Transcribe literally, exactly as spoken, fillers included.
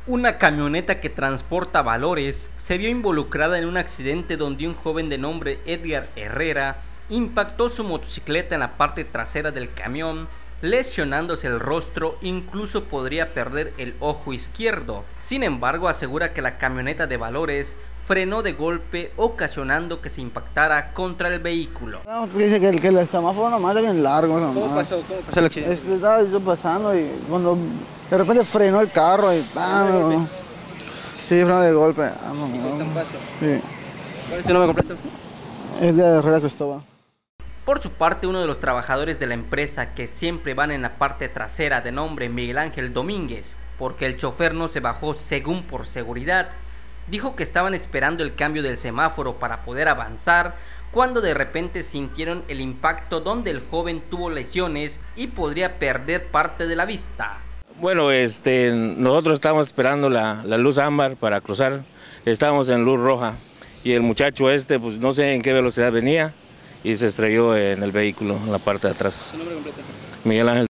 Una camioneta que transporta valores se vio involucrada en un accidente donde un joven de nombre Edgar Herrera impactó su motocicleta en la parte trasera del camión, lesionándose el rostro, incluso podría perder el ojo izquierdo. Sin embargo, asegura que la camioneta de valores frenó de golpe, ocasionando que se impactara contra el vehículo. No, dice que el, que el semáforo nomás es bien largo. Nomás. ¿Cómo pasó? ¿Cómo pasó el accidente? Es, estaba yo pasando y cuando de repente frenó el carro y ¡pam! Sí, frenó de golpe. Ah, no, no. Sí. ¿Cuál es tu nombre completo? Es de Herrera Cristóbal. Por su parte, uno de los trabajadores de la empresa que siempre van en la parte trasera, de nombre Miguel Ángel Domínguez, porque el chofer no se bajó según por seguridad, dijo que estaban esperando el cambio del semáforo para poder avanzar, cuando de repente sintieron el impacto donde el joven tuvo lesiones y podría perder parte de la vista. Bueno, este, nosotros estábamos esperando la, la luz ámbar para cruzar, estábamos en luz roja y el muchacho este, pues no sé en qué velocidad venía y se estrelló en el vehículo, en la parte de atrás. ¿Tu nombre completo? Miguel Ángel.